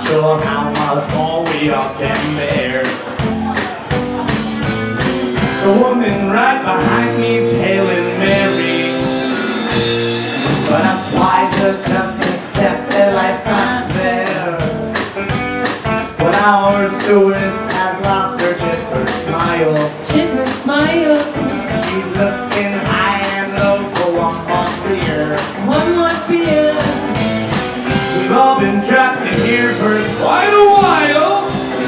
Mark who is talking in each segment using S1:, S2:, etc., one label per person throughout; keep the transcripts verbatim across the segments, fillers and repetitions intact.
S1: sure how much more we all can bear. The woman right behind me's hailing Mary, but us wiser just accept that life's not fair. When our stewardess has lost her chipper smile,
S2: chipper smile,
S1: she's looking high and low for one more beer.
S2: One more beer.
S1: We've all been trapped in here for quite a while,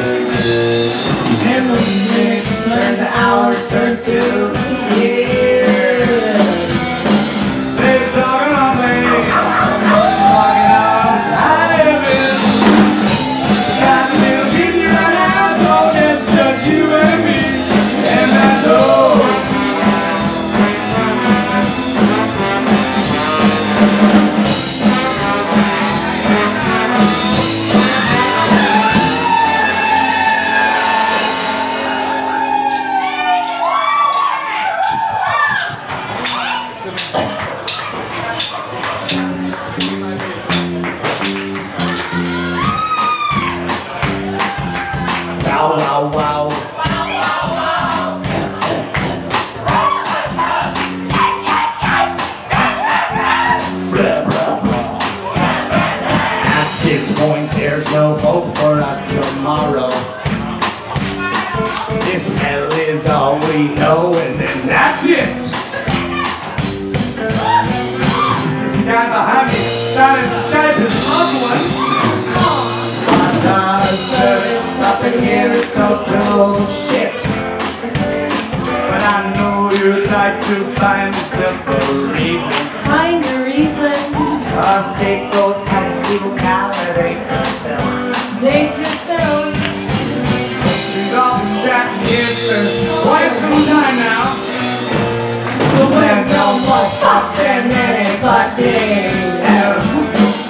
S1: and the minutes turn to hours, turn to years. They're talking on me, walking out, I live in. Got a little baby right now, so it's just you and me, and that's all. Wow, wow, wow. At this point, there's no hope for a tomorrow. This hell is all we know, and then that's it. This guy behind me started Skype his loved one. Our service up in here is total shit, but I know you'd like to find a simple reason.
S2: Find a reason.
S1: A scapegoat helps you validate yourself.
S2: Date yourself.
S1: We've all been trapped here for quite some time now, but we're no more fucked than anybody else.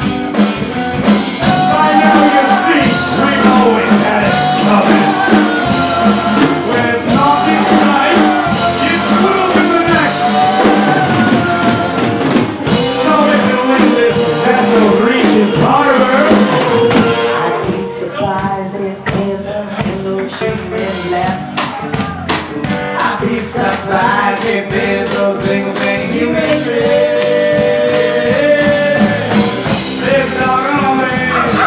S1: By now you see, we've always had it coming. When it's not this night, it's will be the next. So if you win this vessel reaches harbor, I'd be surprised if there's a single shipment left. I'd be surprised if there's a single thing you may live. Live talking on me.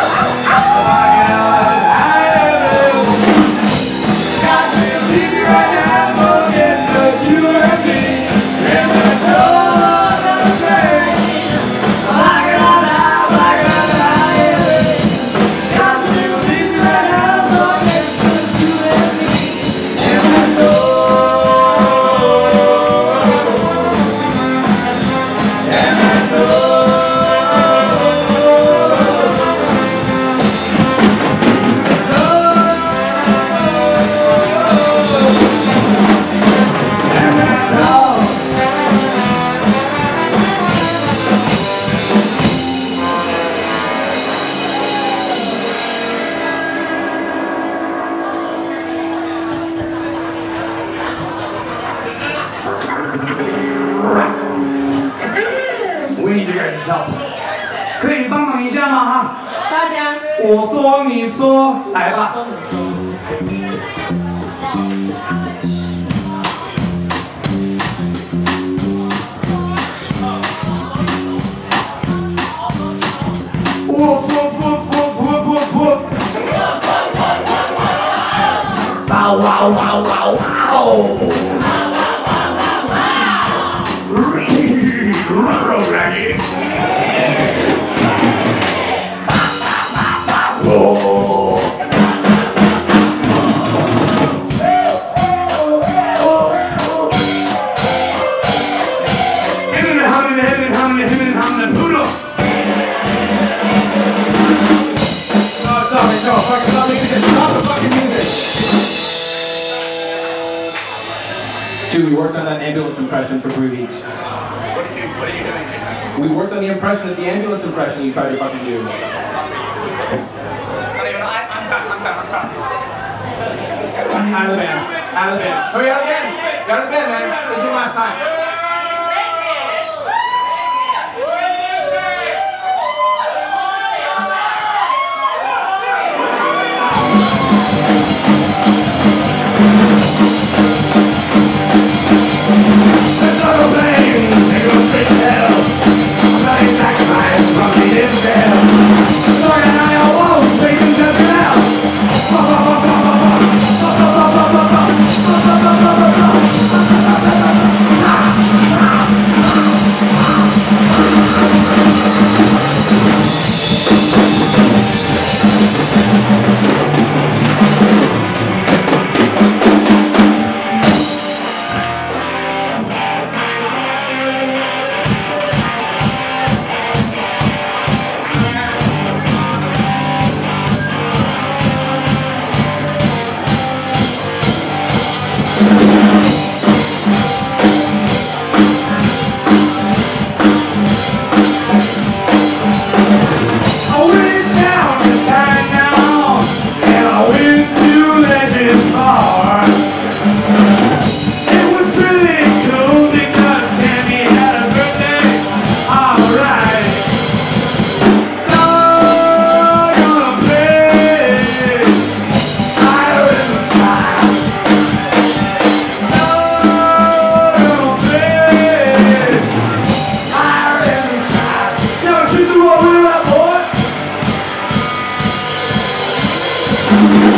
S1: We need you guys' help. 可以帮忙一下吗？哈，
S2: 大家，
S1: 我说你说，来吧。
S2: 说你说。
S1: Woof woof woof woof woof woof woof. Wow wow wow wow wow. Ruh-roh, Maginn. Oh. Him and hum and him and hum and him and hum and poodle. Oh, stop it, no, fucking stop the music, stop the fucking music.
S3: Dude, we worked on that ambulance impression for three weeks.
S1: What are you, what are you doing?
S3: We worked on the impression of the ambulance impression you tried to fucking do.
S1: It's not even, I, I'm done, I'm done, I'm sorry.
S3: Out of the band. Out of the band. Hurry, out of the band. Get out of the band, man. This is the last time.
S1: Thank you.